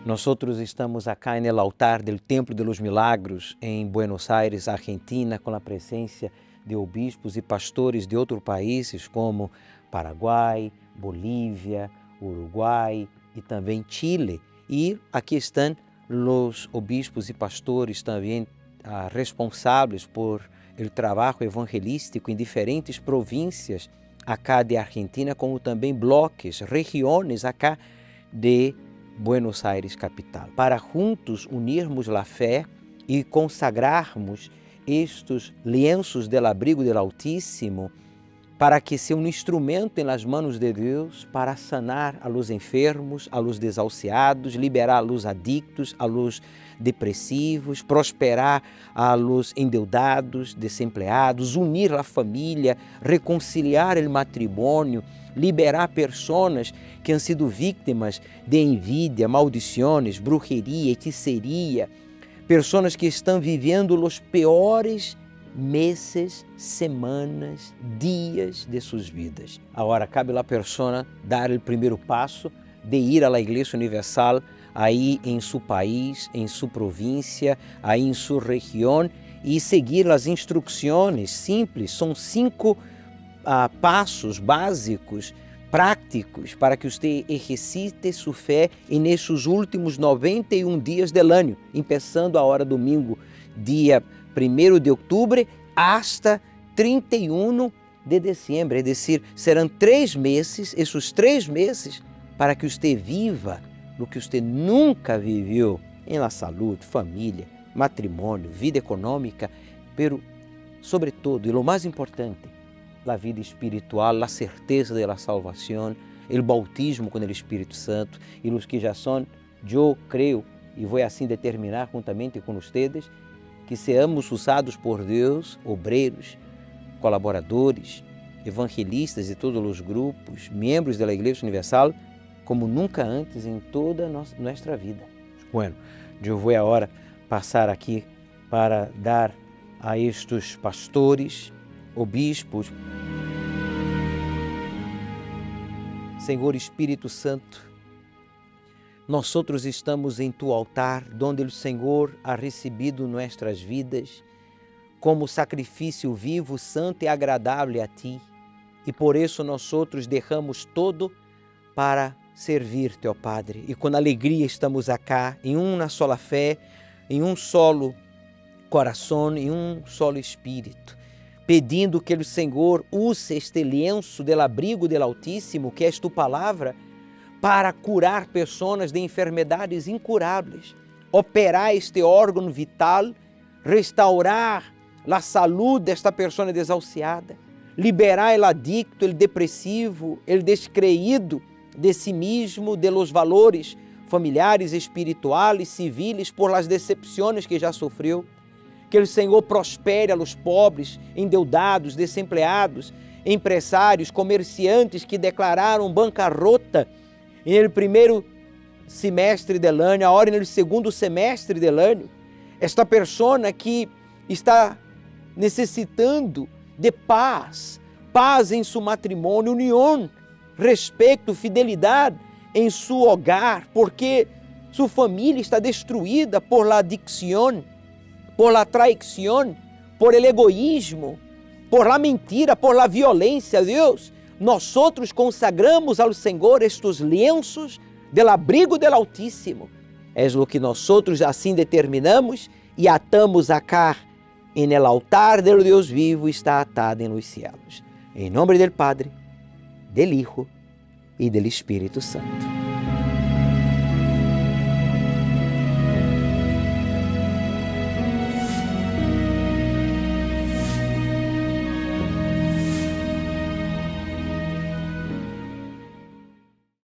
Nosotros estamos acá en el altar del Templo de los Milagros en Buenos Aires, Argentina, com a presença de obispos e pastores de outros países como Paraguai, Bolívia, Uruguai e também Chile. E aqui estão os obispos e pastores também responsáveis por o trabalho evangelístico em diferentes províncias acá de Argentina, como também bloques, regiões acá de Buenos Aires capital, para juntos unirmos a fé e consagrarmos estes lienzos del abrigo del Altíssimo para que seja um instrumento nas mãos de Deus para sanar a los enfermos, a los desahuciados, liberar a los adictos, a los depressivos, prosperar a los endeudados, desempleados, unir a família, reconciliar o matrimônio, liberar pessoas que han sido vítimas de envidia, maldições, brujeria, hechiceria, pessoas que estão vivendo os piores meses, semanas, dias de suas vidas. Agora, cabe à pessoa dar o primeiro passo de ir à Igreja Universal, aí em seu país, em sua província, aí em sua região e seguir as instruções simples. São 5 passos básicos, práticos, para que você exercite sua fé nesses últimos 91 dias do ano, começando agora domingo, dia 1º de outubro, hasta 31 de dezembro. É decir, serão 3 meses, esses 3 meses, para que você viva o que você nunca viveu em la saúde, família, matrimônio, vida econômica, pero, sobretudo, e o mais importante, a vida espiritual, a certeza da salvação, o bautismo com o Espírito Santo, e os que já são, eu creio, e vou assim determinar juntamente com vocês, que seamos usados por Deus, obreiros, colaboradores, evangelistas de todos os grupos, membros da Igreja Universal, como nunca antes em toda a nossa vida. Bueno, eu vou agora passar aqui para dar a estes pastores, obispos. Senhor Espírito Santo, nós outros estamos em tu altar, onde o Senhor ha recebido nossas vidas como sacrifício vivo, santo e agradável a ti. E por isso nós outros derramos todo para servir-te, ó Padre. E com alegria estamos acá, em uma sola fé, em um solo coração, em um solo espírito, pedindo que o Senhor use este lienzo del abrigo del Altíssimo, que é tu palavra, para curar pessoas de enfermidades incuráveis, operar este órgão vital, restaurar a saúde desta pessoa desahuciada, liberar o adicto, o depressivo, o descreído de si mesmo, de los valores familiares, espirituais, civis, por las decepções que já sofreu. Que o Senhor prospere a los pobres, endeudados, desempleados, empresários, comerciantes que declararam bancarrota no primeiro semestre do ano, agora no segundo semestre do ano. Esta pessoa que está necessitando de paz, paz em seu matrimônio, união, respeito, fidelidade em seu hogar, porque sua família está destruída por la adicção, por la traição, por el egoísmo, por la mentira, por la violência. Deus, nós outros consagramos ao Senhor estes lienzos del abrigo del Altíssimo. É o que nós outros assim determinamos e atamos acá en el altar del Deus vivo, está atado en los cielos. Em nome del Padre, del Hijo e del Espírito Santo.